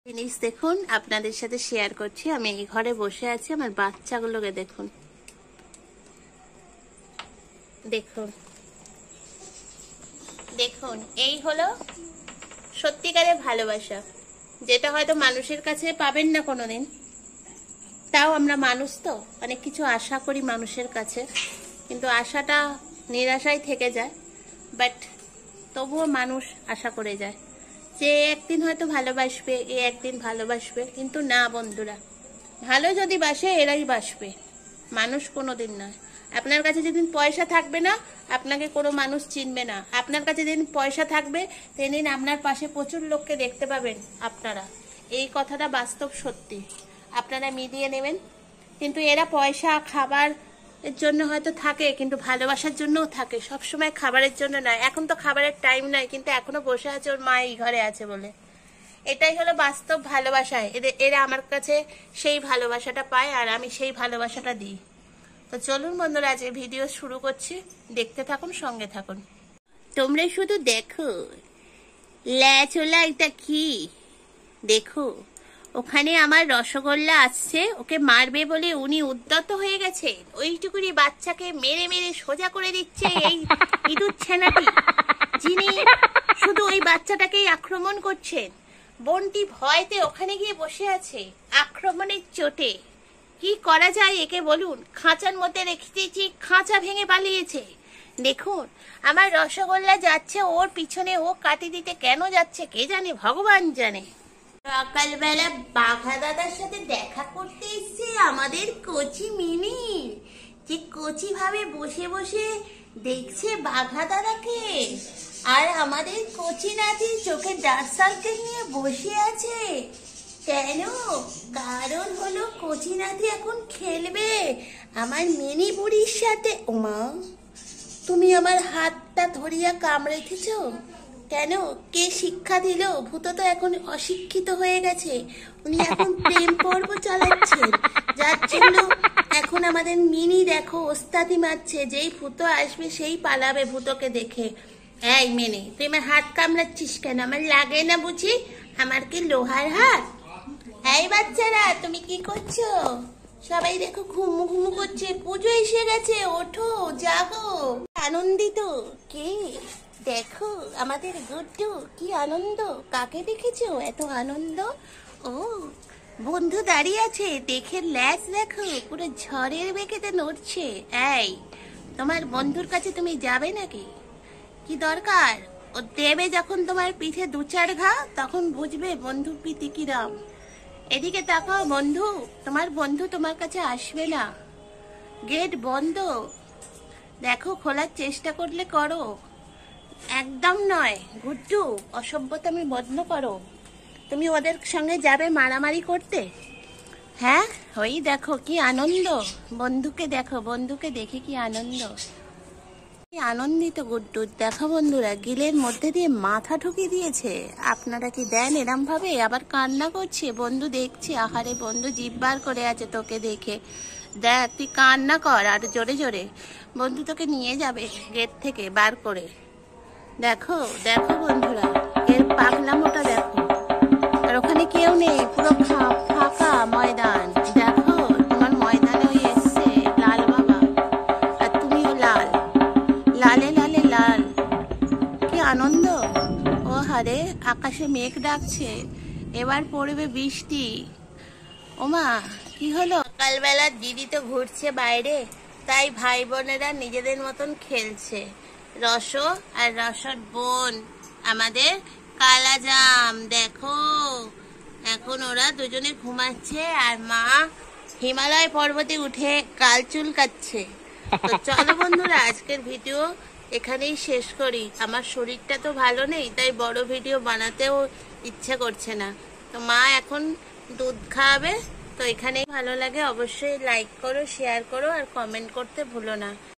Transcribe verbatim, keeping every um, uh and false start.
জিনিস দেখুন, আপনাদের সাথে শেয়ার করছি। আমি এই ঘরে বসে আছি, আমার বাচ্চাগুলোকে দেখুন দেখুন দেখুন এই হলো সত্যিকারের ভালোবাসা, যেটা হয়তো মানুষের কাছে পাবেন না কোনোদিন। তাও আমরা মানুষ তো অনেক কিছু আশা করি মানুষের কাছে, কিন্তু আশাটা নিরাশায় থেকে যায়। বাট তবুও মানুষ আশা করে যায় যে একদিন হয়তো ভালোবাসবে, এ একদিন ভালোবাসবে। কিন্তু না বন্ধুরা, ভালো যদি বাসে এরাই বাসবে, মানুষ কোনোদিন নয়। আপনার কাছে যেদিন পয়সা থাকবে না, আপনাকে কোনো মানুষ চিনবে না। আপনার কাছে যেদিন পয়সা থাকবে, সেদিন আপনার পাশে প্রচুর লোককে দেখতে পাবেন আপনারা। এই কথাটা বাস্তব সত্যি, আপনারা মিলিয়ে নেবেন। কিন্তু এরা পয়সা খাবার এর জন্য হয়তো থাকে, কিন্তু ভালোবাসার জন্যও থাকে, সবসময় খাবারের জন্য নয়। এখন তো খাবারের টাইম নয়, কিন্তু এখনো বসে আছে ওর মা এই ঘরে আছে বলে। এটাই হলো বাস্তব ভালোবাসায়। এদের এরা আমার কাছে সেই ভালোবাসাটা পায়, আর আমি সেই ভালোবাসাটা দিই। তো চলুন বন্ধুরা, আজকে ভিডিও শুরু করছি, দেখতে থাকুন, সঙ্গে থাকুন। তোমরা শুধু দেখো, ল্যাচোলা এটা কি দেখো। ওখানে আমার রসগোল্লা আসছে, ওকে মারবে বলে উনি উদ্যত হয়ে গেছে। ওইটুকুনি বাচ্চাকে মেরে মেরে সোজা করে দিচ্ছে এই ইঁদুর ছেনাটি, যিনি শুধু ওই বাচ্চাটাকেই আক্রমণ করছেন। বোনটি ভয়তে ওখানে গিয়ে বসে আছে, আক্রমণের চোটে। কি করা যায় একে বলুন? খাঁচার মধ্যে রেখে দিয়েছি, খাঁচা ভেঙে পালিয়েছে। দেখুন আমার রসগোল্লা যাচ্ছে ওর পিছনে, ও কাটি দিতে কেন যাচ্ছে কে জানে, ভগবান জানে। সকালবেলা বাঘা দাদার সাথে দেখা করতে এসছে আমাদের কচি মিনি, যে কচি ভাবে বসে বসে দেখছে বাঘা দাদাকে। আর আমাদের কচি নাতি চোখে ডার্ক সার্কেল নিয়ে বসে আছে। কেন? কারণ হলো কচি নাতি এখন খেলবে আমার মিনি বুড়ির সাথে। ওমা, তুমি আমার হাতটা ধরিয়া কামড়েছ কেন? কে শিক্ষা দিল? ভূত তো এখন অশিক্ষিত হয়ে গেছে, উনি এখন প্রেম পর্ব চালাচ্ছেন, যার জন্য এখন আমাদের মিনি দেখো ওস্তাদি মারছে। যেই ভূত আসবে সেই পালাবে ভূতকে দেখে। এই মিনি, তুই আমার হাত কামড়াচ্ছিস কেন? আমার লাগে না বুঝি? আমার কি লোহার হাত? এই বাচ্চারা, তুমি কি করছো? সবাই দেখো ঘুমু ঘুমু করছে, পুজো এসে গেছে, ওঠো জাগো। আনন্দিত কে? দেখো আমাদের গুড্ডু, কি আনন্দ। কাকে দেখেছো এত আনন্দ? ও, বন্ধু দাঁড়িয়ে আছে, দেখে ল্যাস দেখো, পুরো ঝড়ের বেগেতে নড়ছে। এই, তোমার বন্ধুর কাছে তুমি যাবে নাকি? কি দরকার? ও দেবে যখন তোমার পিঠে দু চার ঘা, তখন বুঝবে বন্ধুর প্রীতি কিরম। এদিকে তাকাও বন্ধু, তোমার বন্ধু তোমার কাছে আসবে না, গেট বন্ধ। দেখো খোলার চেষ্টা করলে করো, একদম নয়। গুড্ডু, অসভ্যতামি বন্ধ করো। তুমি ওদের সঙ্গে যাবে মারামারি করতে? হ্যাঁ, ওই দেখো কি আনন্দ, বন্ধুকে দেখো, বন্ধুকে দেখে কি আনন্দ, কি আনন্দিত গুড্ডু। দেখো বন্ধুরা, গিলের মধ্যে দিয়ে মাথা ঢুকিয়ে দিয়েছে। আপনারা কি দেন এরম ভাবে? আবার কান্না করছে, বন্ধু দেখছে। আহারে বন্ধু জিভ বার করে আছে তোকে দেখে। দেখ, তুই কান্না কর আর জোরে জোরে, বন্ধু তোকে নিয়ে যাবে গেট থেকে বার করে। দেখো দেখো বন্ধুরা, এর পাগলামোটা দেখো। আর ওখানে কেউ নেই, পুরো ফাঁকা ময়দান। দেখো তোমার ময়দানে ওই এসছে লাল বাবা, আর তুমিও লাল, লালে লালে লাল। কি আনন্দ। ও হারে, আকাশে মেঘ ডাকছে, এবার পড়বে বৃষ্টি। ওমা, কি হলো? সকালবেলা দিদি তো ঘুরছে বাইরে, তাই ভাই বোনেরা নিজেদের মতন খেলছে। রস আর রসর বোন আমাদের কালাজাম, দেখো এখন ওরা দুজনে ঘুমাচ্ছে, আর মা হিমালয় পর্বতে উঠে গাল চুলকাচ্ছে। তো চলো বন্ধুরা, আজকের ভিডিও এখানেই শেষ করি। আমার শরীরটা তো ভালো নেই, তাই বড় ভিডিও বানাতেও ইচ্ছে করছে না। তো মা এখন দুধ খাওয়াবে। তো এখানেই ভালো লাগে অবশ্যই লাইক করো, শেয়ার করো, আর কমেন্ট করতে ভুলো না।